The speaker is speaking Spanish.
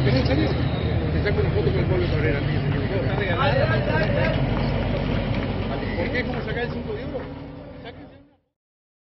¿Es en serio? Te saco una foto con el Pablo Cabrera, tío, señor. ¿Por qué? ¿Cómo sacar el 5 de oro?